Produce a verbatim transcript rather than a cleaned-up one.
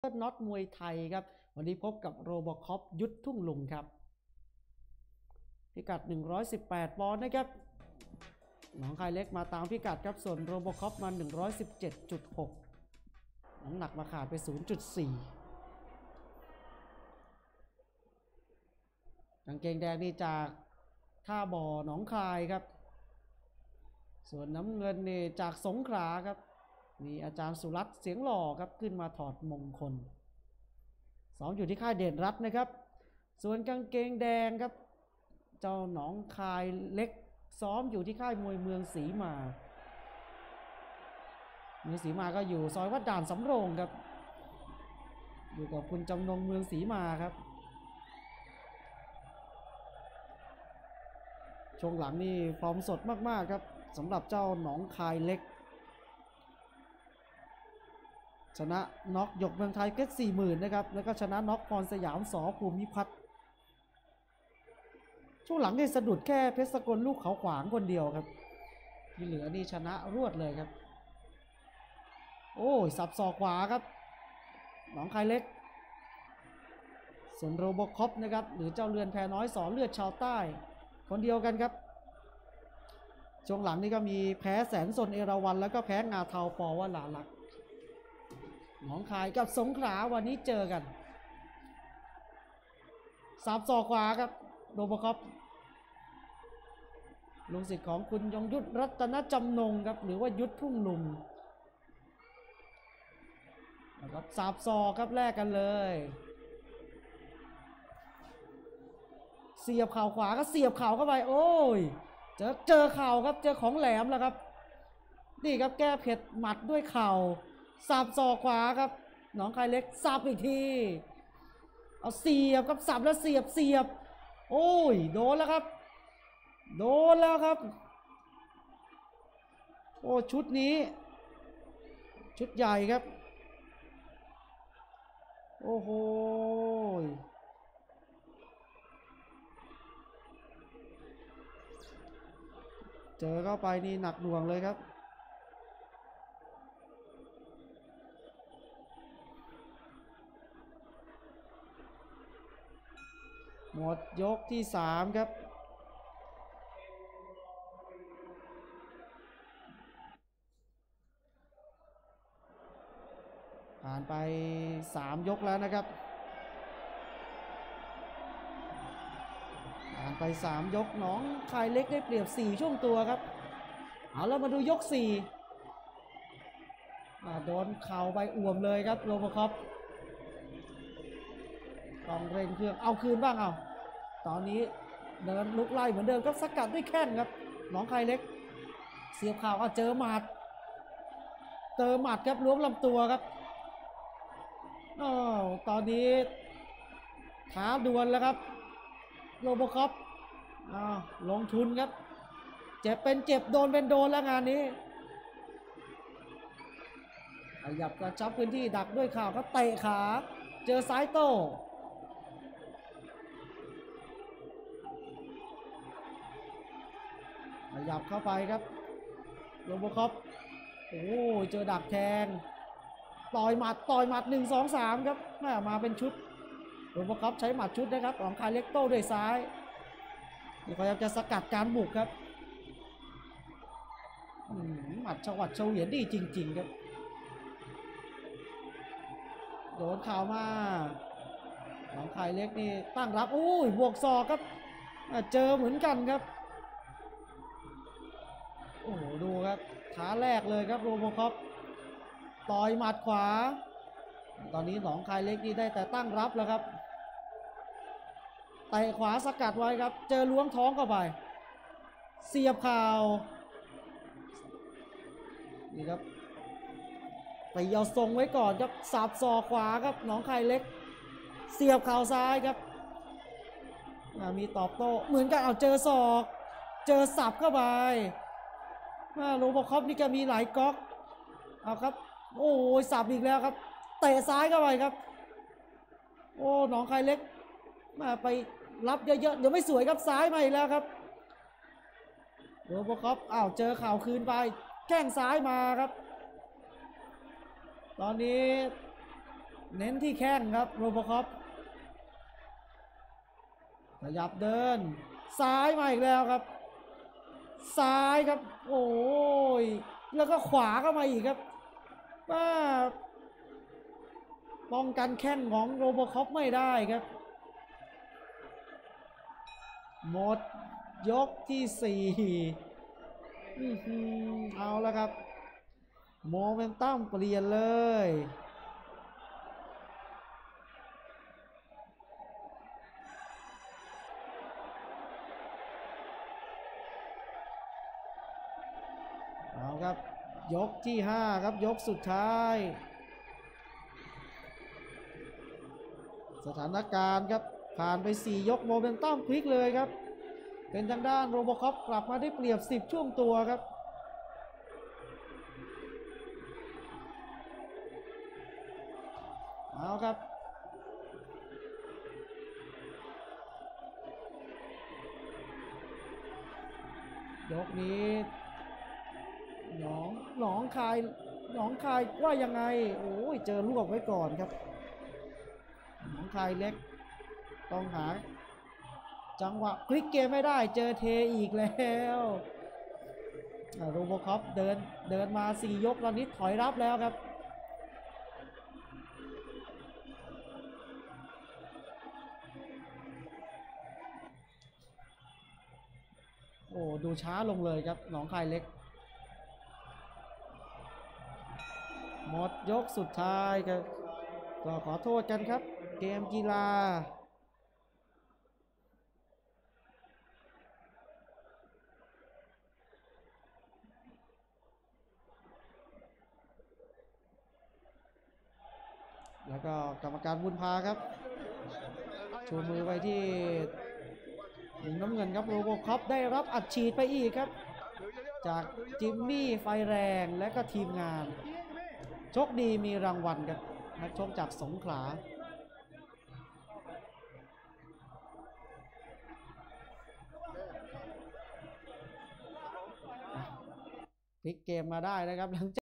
รน็อตมวยไทยครับวันนี้พบกับโรบอคอปยุทธทุ่งลุงครับพิกัดหนึ่งร้อยสิบแปดปอนด์นะครับหนองคายเล็กมาตามพิกัดครับส่วนโรบอคอปมา หนึ่งร้อยสิบเจ็ดจุดหก น้ำหนักมาขาดไป ศูนย์จุดสี่ กางเกงแดงนี่จากท่าบ่อหนองคายครับส่วนน้ำเงินนี่จากสงขลาครับมีอาจารย์สุรัตน์เสียงหล่อครับขึ้นมาถอดมงคลซ้อมอยู่ที่ค่ายเดชรัตน์นะครับส่วนกางเกงแดงครับเจ้าหนองคายเล็กซ้อมอยู่ที่ค่ายมวยเมืองศรีมาเมืองศรีมาก็อยู่ซอยวัดด่านสำโรงครับอยู่กับคุณจำนงเมืองศรีมาครับช่วงหลังนี่ฟอร์มสดมากๆครับสำหรับเจ้าหนองคายเล็กชนะน็อกหยกเมืองไทยเพชรสี่หมื่นนะครับแล้วก็ชนะน็อกพรสยามสภูมิพัฒน์ช่วงหลังนี่สะดุดแค่เพชรสกลลูกเขาขวางคนเดียวครับที่เหลือนี่ชนะรวดเลยครับโอ้ยสับศอกขวาครับหนองคายเล็กส่วนโรบอคอปนะครับหรือเจ้าเรือนแพน้อยสอนเลือดชาวใต้คนเดียวกันครับช่วงหลังนี่ก็มีแพ้แสนสนเอราวัณแล้วก็แพ้งาเทาปอวลาลักษณ์หนองคายกับสงขลาวันนี้เจอกันสับศอกขวาครับโรบอคอปลูกศิษย์ของคุณยงยุทธรัตนจำนงครับหรือว่ายุทธทุ่งลุงนะครับสับศอกครับแลกกันเลยเสียบเข่าขวาก็เสียบเข่าเข้าไปโอ้ยเจอเจอเข่าครับเจอของแหลมแล้วครับนี่ครับแก้เผ็ดหมัดด้วยเข่าสับศอกขวาครับหนองคายเล็กสับอีกทีเอาเสียบครับสับแล้วเสียบเสียบโอ้ยโดนแล้วครับโดนแล้วครับโอ้ชุดนี้ชุดใหญ่ครับโอ้โหเจอเข้าไปนี่หนักหน่วงเลยครับหมดยกที่สามครับผ่านไปสามยกแล้วนะครับผ่านไปสามยกหนองคายเล็กได้เปรียบสี่ช่วงตัวครับเอาแล้วมาดูยกสี่โดนเข่าไปอ่วมเลยครับโรบอคอปต้องเร่งเครื่องเอาคืนบ้างเอาตอนนี้เดินลุกไล่เหมือนเดิมก็สกัดด้วยแข้งครับหนองคายเล็กเสียบเข่าก็เจอหมัดเจอหมัดครับล้วงลำตัวครับอ๋อตอนนี้ท้าดวลแล้วครับโรบอคอปอ้าวลงทุนครับเจ็บเป็นเจ็บโดนเป็นโดนแล้วงานนี้ขยับกระชับพื้นที่ดักด้วยข่าวก็เตะขาเจอซ้ายโต้ขยับเข้าไปครับโรบอคอปโอ้เจอดักแทงต่อยหมัดต่อยหมัดหนึ่งสองสามครับแม่มาเป็นชุดโรบอคอปใช้หมัดชุดนะครับหนองคายเล็กโต้ด้วยซ้ายนี่พยายามจะสกัดการบุกครับหมัดฉวัดเฉวียนดีจริงๆครับโดนข่าวมาหนองคายเล็กนี่ตั้งรับอุ้ยบวกศอกครับเจอเหมือนกันครับโอ้โหดูครับขาแรกเลยครับโรบอคอปต่อยหมัดขวาตอนนี้หนองคายเล็กนี่ได้แต่ตั้งรับแล้วครับเตะขวาสกัดไว้ครับเจอล้วงท้องเข้าไปเสียบเข่านี่ครับตีเอาทรงไว้ก่อนครับสับศอกขวาครับหนองคายเล็กเสียบเข่าซ้ายครับมีตอบโต้เหมือนกันเอาเจอศอกเจอสับเข้าไปโรบอคอปนี่ก็มีหลายก๊อกเอาครับโอ้ยสับอีกแล้วครับเตะซ้ายเข้าไปครับโอ้หนองคายเล็กมาไปรับเยอะๆเดี๋ยวไม่สวยครับซ้ายมาอีกแล้วครับโรบอคอปอ้าวเจอเข่าคืนไปแข้งซ้ายมาครับตอนนี้เน้นที่แข้งครับโรบคอปขยับเดินซ้ายมาอีกแล้วครับซ้ายครับโอ้ยแล้วก็ขวาเข้ามาอีกครับว่าป้องกันแข้งของโรบคอปไม่ได้ครับหมดยกที่สี่เอาแล้วครับโมเมนตัมเปลี่ยนเลยเอาครับยกที่ห้าครับยกสุดท้ายสถานการณ์ครับผ่านไปสี่ยกโมเมนตัมพลิกเลยครับเป็นทางด้านโรบคอปกลับมาได้เปรียบสิบช่วงตัวครับเอาครับยกนี้หนองหนองคายหนองคายว่ายังไงโอ้ยเจอลวกไว้ก่อนครับหนองคายเล็กต้องหาจังหวะพลิกเกมไม่ได้เจอเทอีกแล้วโรบคอปเดินเดินมาสี่ยกตอนนี้ถอยรับแล้วครับโอ้ดูช้าลงเลยครับหนองคายเล็กหมดยกสุดท้ายครับก็ขอโทษกันครับเกมกีฬาแล้วก็กรรมการบุญพาครับชูมือไว้ที่มุมน้ำเงินครับโรบคอปได้รับอัดฉีดไปอีกครับจากจิมมี่ไฟแรงและก็ทีมงานโชคดีมีรางวัลครับนักชกจากสงขลาพลิกเกมมาได้นะครับหลัง